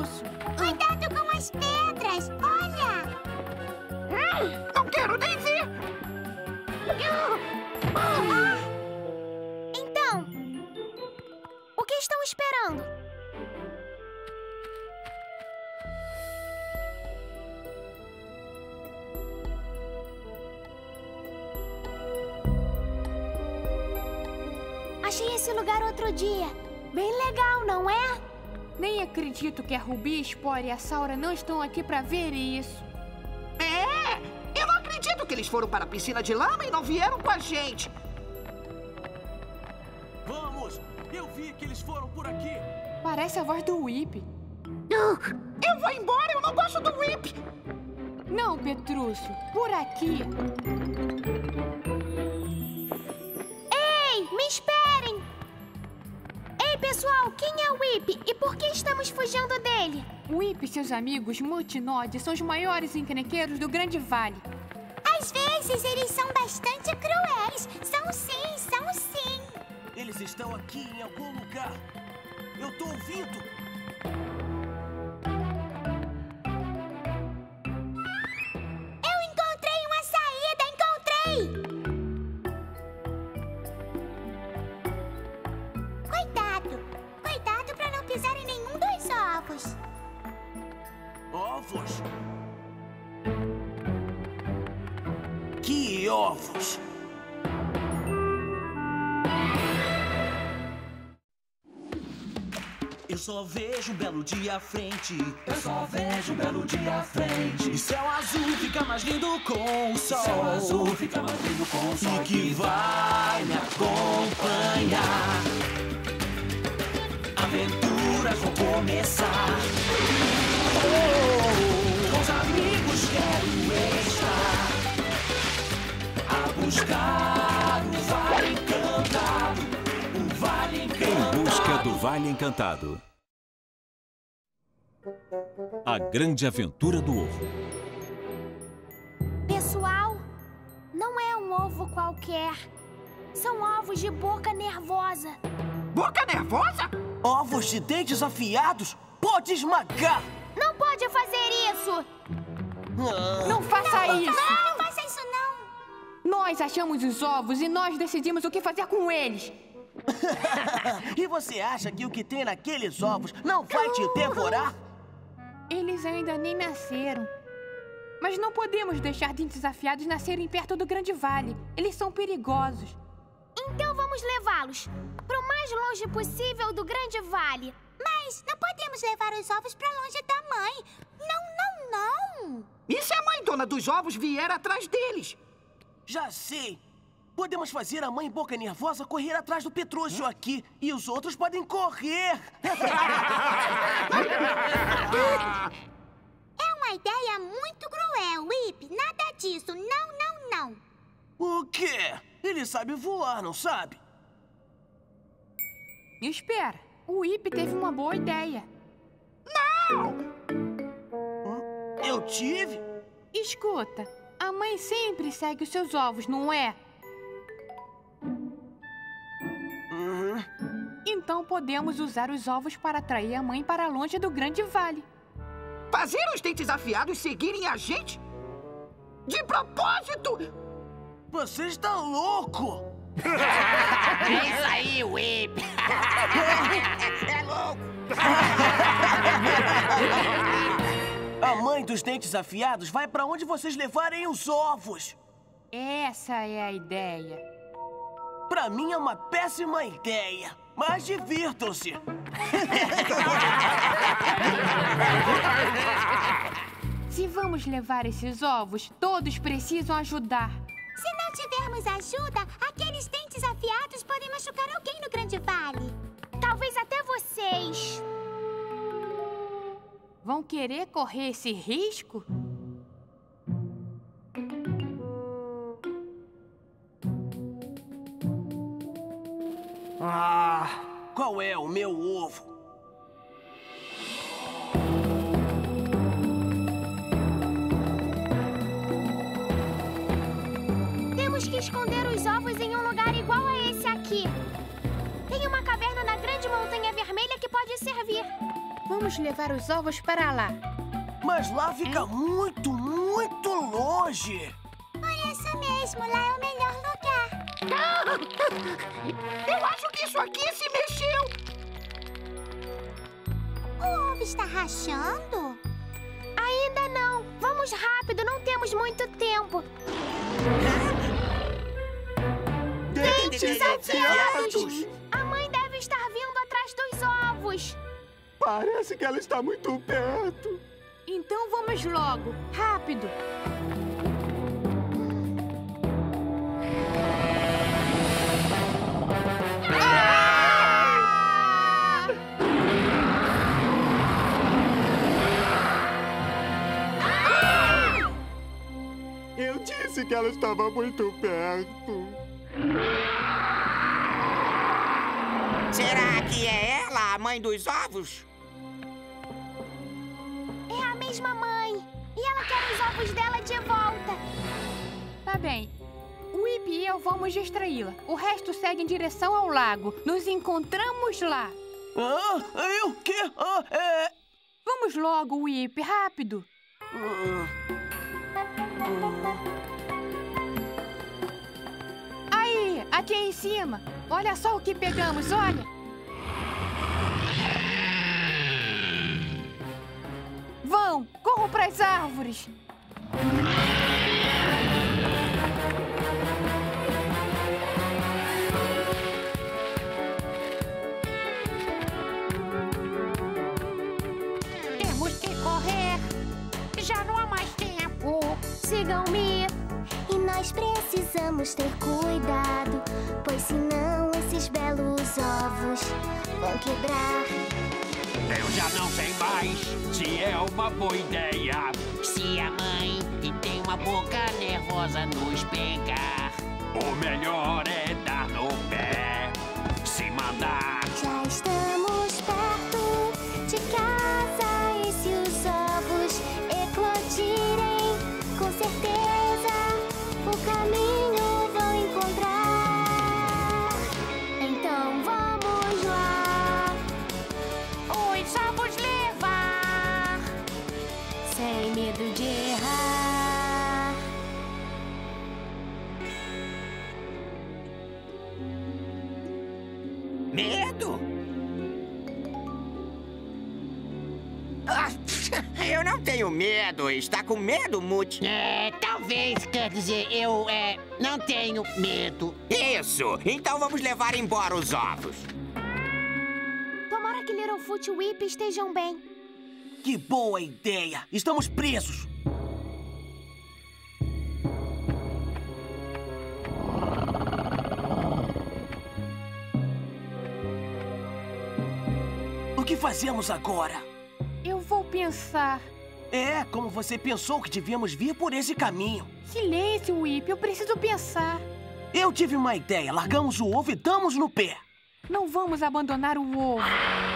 Petrúcio. Cuidado com as pedras, olha! Não quero nem ver! Então, o que estão esperando? Achei esse lugar outro dia. Bem legal, não é? Nem acredito que a Rubi, Spore e a Saura não estão aqui pra ver isso. Eu não acredito que eles foram para a piscina de lama e não vieram com a gente. Vamos! Eu vi que eles foram por aqui. Parece a voz do Whip. Eu vou embora, eu não gosto do Whip. Não, Petrúcio, por aqui. Ei, me esperem! Ei, pessoal, quem é o Whip e por que estamos fugindo dele? O Whip e seus amigos Multinode são os maiores encrenqueiros do Grande Vale. Às vezes eles são bastante cruéis. São sim, são sim. Eles estão aqui em algum lugar. Eu tô ouvindo. Eu encontrei uma saída, encontrei! Cuidado pra não pisar em nenhum dos ovos. Ovos? Que ovos? Eu só vejo um belo dia à frente. Eu só vejo um belo dia à frente. E céu azul fica mais lindo com o sol. Céu azul fica mais lindo com o sol. E que vai me acompanhar. Aventuras vão começar. Com os amigos quero estar. A buscar o Vale Encantado. O Vale Encantado. Em busca do Vale Encantado. A grande aventura do ovo. Pessoal, não é um ovo qualquer. São ovos de boca nervosa. Boca nervosa? Ovos de dentes afiados? Pode esmagar! Não pode fazer isso! Não faça isso! Não faça isso, não! Nós achamos os ovos e nós decidimos o que fazer com eles. E você acha que o que tem naqueles ovos não vai te devorar? Eles ainda nem nasceram. Mas não podemos deixar dentes afiados nascerem perto do Grande Vale. Eles são perigosos. Então vamos levá-los para o mais longe possível do Grande Vale. Mas não podemos levar os ovos para longe da mãe. Não! E se a mãe dona dos ovos vier atrás deles? Já sei! Podemos fazer a mãe boca nervosa correr atrás do Petrúcio aqui. E os outros podem correr. É uma ideia muito cruel, Whip. Nada disso. Não. O quê? Ele sabe voar, não sabe? Espera, o Whip teve uma boa ideia. Eu tive? Escuta, a mãe sempre segue os seus ovos, não é? Então podemos usar os ovos para atrair a mãe para longe do Grande Vale. Fazer os dentes afiados seguirem a gente? De propósito! Você está louco! É isso aí, Whip! É louco! A mãe dos dentes afiados vai para onde vocês levarem os ovos. Essa é a ideia. Pra mim é uma péssima ideia. Mas divirtam-se. Se vamos levar esses ovos, todos precisam ajudar. Se não tivermos ajuda, aqueles dentes afiados podem machucar alguém no Grande Vale. Talvez até vocês. Vão querer correr esse risco? Qual é o meu ovo? Temos que esconder os ovos em um lugar igual a esse aqui. Tem uma caverna na Grande Montanha Vermelha que pode servir. Vamos Vamos levar os ovos para lá. Mas lá fica muito, muito longe. Por isso mesmo, lá é o melhor lugar. Eu acho que isso aqui se mexeu. O ovo está rachando? Ainda não. Vamos rápido, não temos muito tempo. Dentes afiados! A mãe deve estar vindo atrás dos ovos. Parece que ela está muito perto. Então vamos logo. Rápido. Eu disse que ela estava muito perto. Será que é ela, a mãe dos ovos? É a mesma mãe. E ela quer os ovos dela de volta. Tá bem. O Whip e eu vamos distraí-la. O resto segue em direção ao lago. Nos encontramos lá. Eu? Quê? Vamos logo, Whip. Rápido. Aí, aqui em cima. Olha só o que pegamos, olha. Vão, corram para as árvores. Temos que correr. Já não há mais tempo. Sigam-me. E nós precisamos ter cuidado, pois senão esses belos ovos vão quebrar. Eu já não sei mais se é uma boa ideia. Se a mãe que tem uma boca nervosa nos pegar, O melhor é dar no pé, se mandar. Já estamos perto de casa e se os ovos eclodirem, com certeza o caminho vão encontrar. Então vamos lá, Os ovos levar. sem medo de errar. Medo? Ah, eu não tenho medo. Está com medo, Mute? talvez, quer dizer, eu, não tenho medo. Isso! Então vamos levar embora os ovos. Tomara que Littlefoot e Whip estejam bem. Que boa ideia! Estamos presos! O que fazemos agora? Eu vou pensar. É, como você pensou que devíamos vir por esse caminho. Silêncio, Whip. Eu preciso pensar. Eu tive uma ideia. Largamos o ovo e damos no pé. Não vamos abandonar o ovo.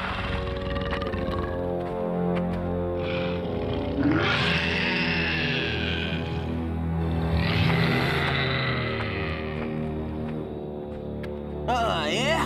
Ah, é?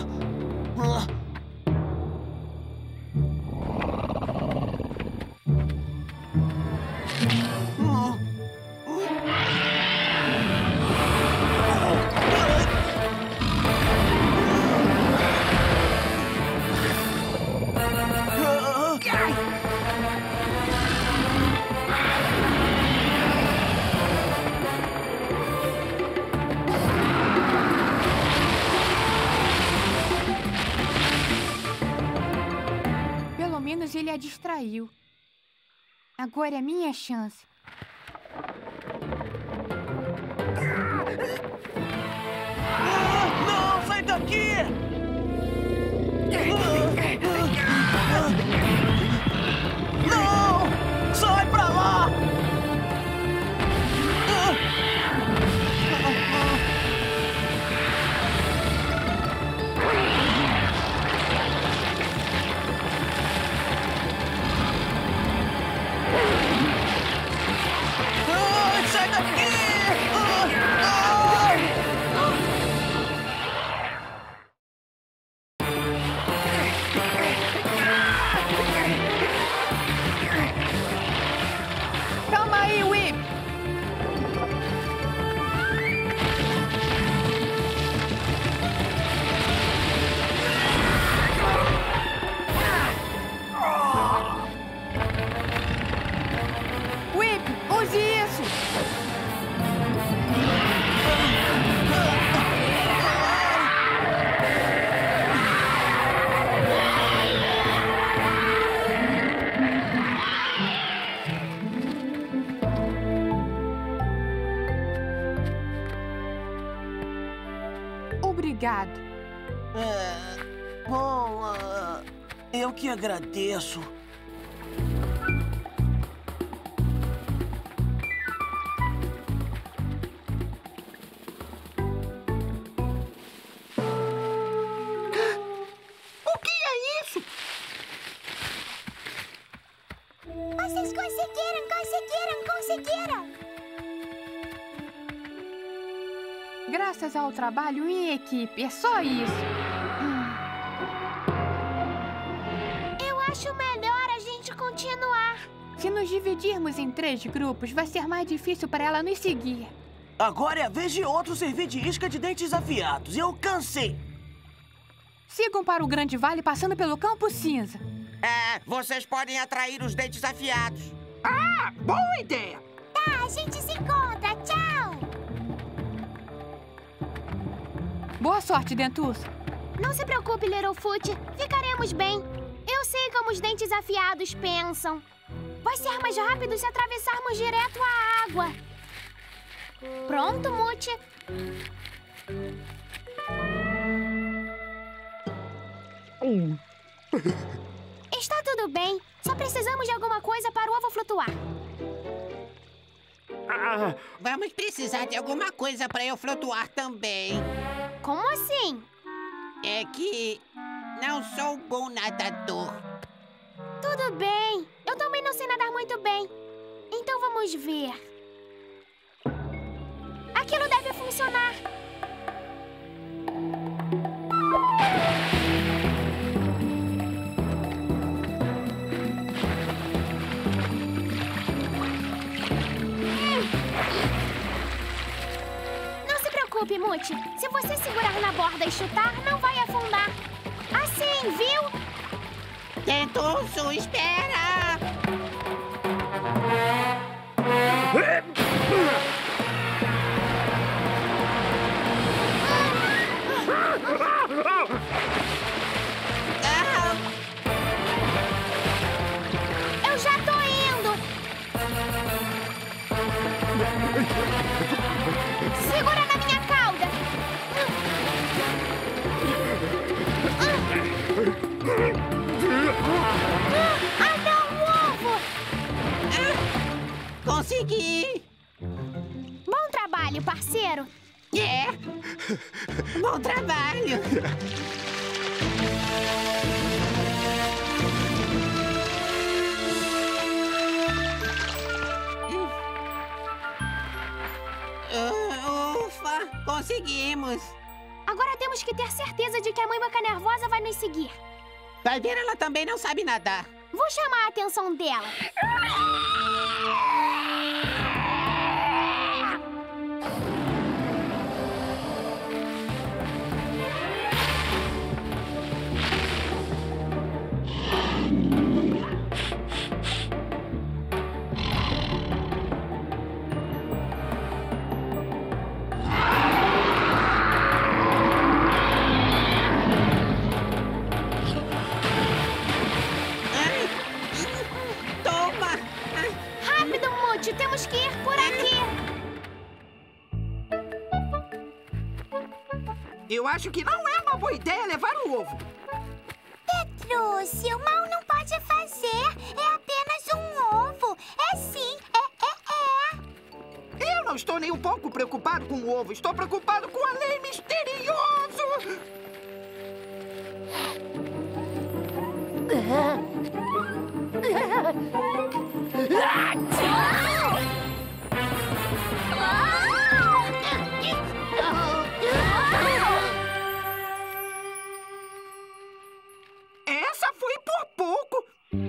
Pelo menos ele a distraiu. Agora é a minha chance. Não, sai daqui! Não! Sai pra lá! Sai daqui! ovo! Obrigado. Bom, eu que agradeço. O que é isso? Vocês conseguiram! Graças ao trabalho em equipe, é só isso. Eu acho melhor a gente continuar. Se nos dividirmos em 3 grupos, vai ser mais difícil para ela nos seguir. Agora é a vez de outro servir de isca de dentes afiados. Eu cansei. Sigam para o Grande Vale passando pelo Campo Cinza. Vocês podem atrair os dentes afiados. Ah, boa ideia! Tá, a gente se encontra. Tchau! Boa sorte, Dentuço. Não se preocupe, Littlefoot. Ficaremos bem. Eu sei como os dentes afiados pensam. Vai ser mais rápido se atravessarmos direto à água. Pronto, Mute? Está tudo bem. Só precisamos de alguma coisa para o ovo flutuar. Vamos precisar de alguma coisa para eu flutuar também. Como assim? É que não sou bom nadador. Tudo bem. Eu também não sei nadar muito bem. Então vamos ver. Aquilo deve funcionar. Não se preocupe, Mute. Se você segurar na borda e chutar, não vai afundar. Assim, viu? Dentuço, espera! Eu já tô indo. Segura na minha cauda. Ah, não, o ovo! Consegui! Bom trabalho, parceiro. Bom trabalho! Ufa, conseguimos! Agora temos que ter certeza de que a mãe Maca Nervosa vai nos seguir. Vai ver, ela também não sabe nadar. Vou chamar a atenção dela. Toma! Rápido, Mute, temos que ir por aqui. Eu acho que não é uma boa ideia levar o ovo. Petrúcio, mal não pode fazer. É apenas um ovo. É sim, Eu não estou nem um pouco preocupado com o ovo. Estou preocupado com a lei misterioso. Essa foi por pouco.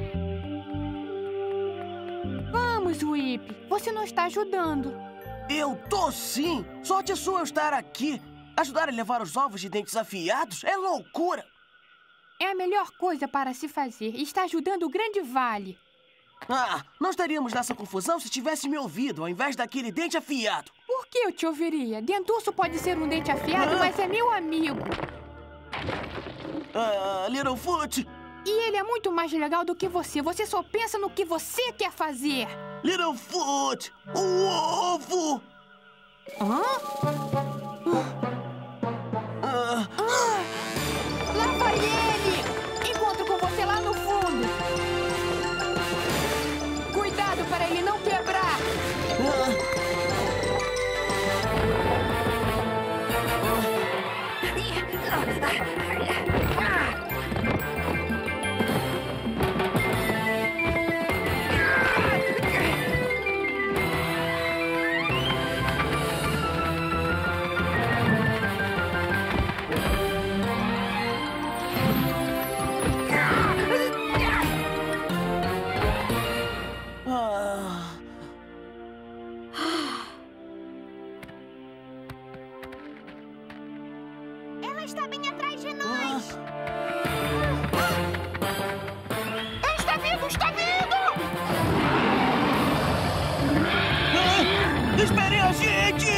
Vamos, Whip. Você não está ajudando. Eu tô sim! Sorte sua eu estar aqui. Ajudar a levar os ovos de dentes afiados é loucura. É a melhor coisa para se fazer e está ajudando o Grande Vale. Ah, não estaríamos nessa confusão se tivesse me ouvido, ao invés daquele dente afiado. Por que eu te ouviria? Dentuço pode ser um dente afiado, mas é meu amigo. Littlefoot! E ele é muito mais legal do que você. Você só pensa no que você quer fazer. Littlefoot! O ovo! Lá vai ele! Encontro com você lá no fundo. Cuidado para ele não quebrar. Ela está bem atrás de nós. Está vindo, está vindo! Esperem a gente!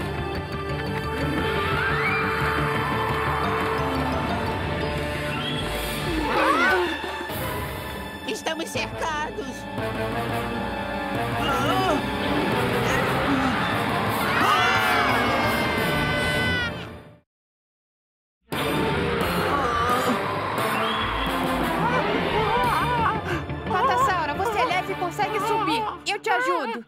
Estamos cercados. Patassauro, você é leve e consegue subir. Eu te ajudo.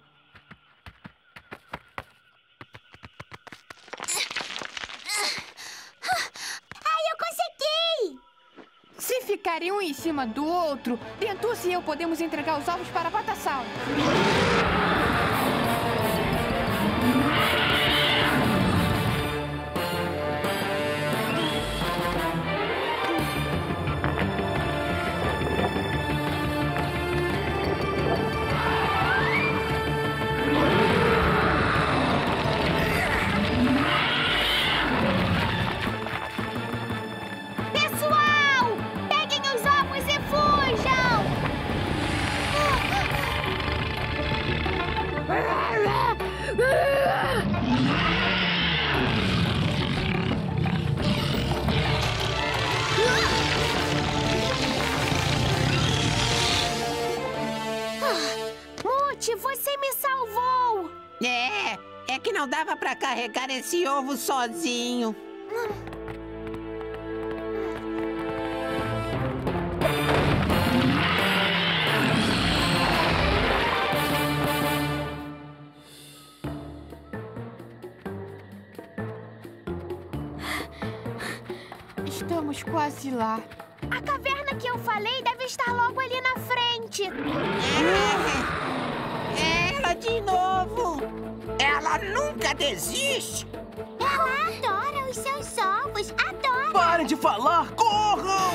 Ai, eu consegui! Se ficarem um em cima do outro, Dentuço e eu podemos entregar os ovos para Patassauro. Pessoal, peguem os ovos e fujam! Muti, você me salvou! É que não dava pra carregar esse ovo sozinho. Estamos quase lá. A caverna que eu falei deve estar logo ali na frente. Ela de novo. Ela nunca desiste. Ela adora os seus ovos, adora! Parem de falar! Corram!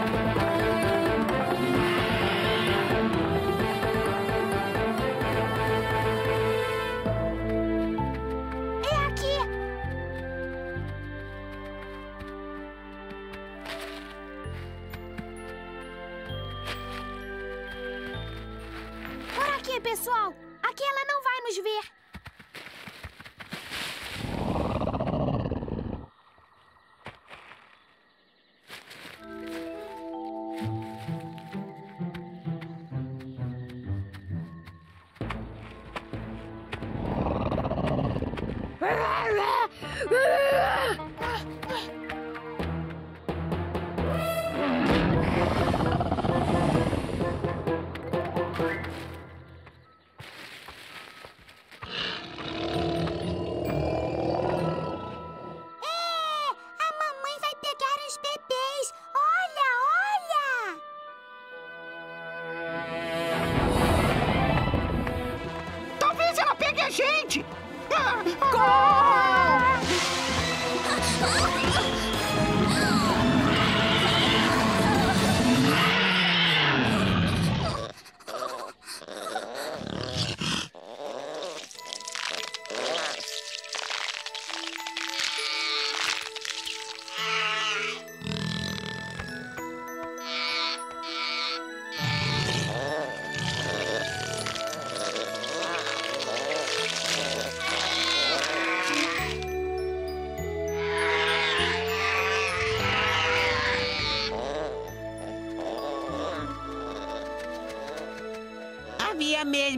É aqui! Por aqui, pessoal! Aqui ela não vai nos ver! A mamãe vai pegar os bebês! Olha, olha! Talvez ela pegue a gente!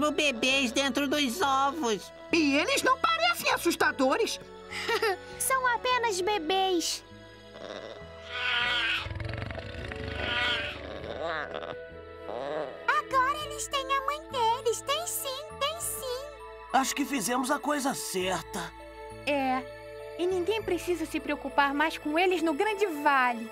como bebês dentro dos ovos. E eles não parecem assustadores. São apenas bebês. Agora eles têm a mãe deles. Tem sim, tem sim. Acho que fizemos a coisa certa. É. E ninguém precisa se preocupar mais com eles no Grande Vale.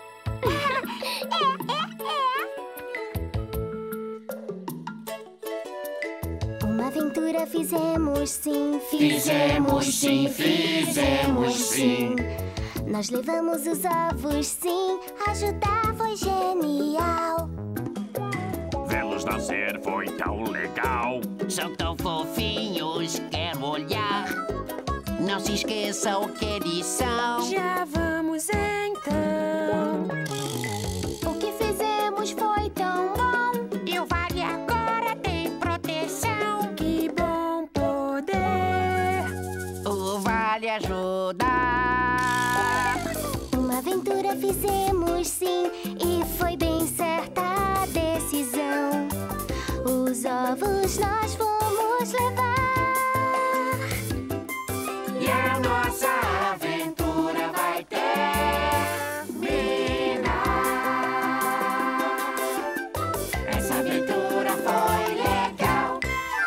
Uma aventura fizemos sim, fizemos sim, fizemos sim. Nós levamos os ovos sim, ajudar foi genial. Vê-los nascer foi tão legal. São tão fofinhos, quero olhar. Não se esqueça o que eles são. Já vamos então. O que fizemos foi tão bom. E o vale agora tem proteção. Que bom poder O vale ajudar. Uma aventura fizemos sim, e foi bem certa a decisão. Os ovos nós fomos levar. e a nossa aventura vai terminar. Essa aventura foi legal.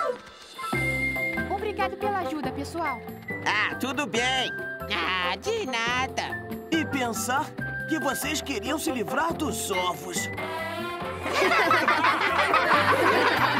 Obrigado pela ajuda, pessoal. Ah, tudo bem. Ah, de nada. E pensar que vocês queriam se livrar dos ovos.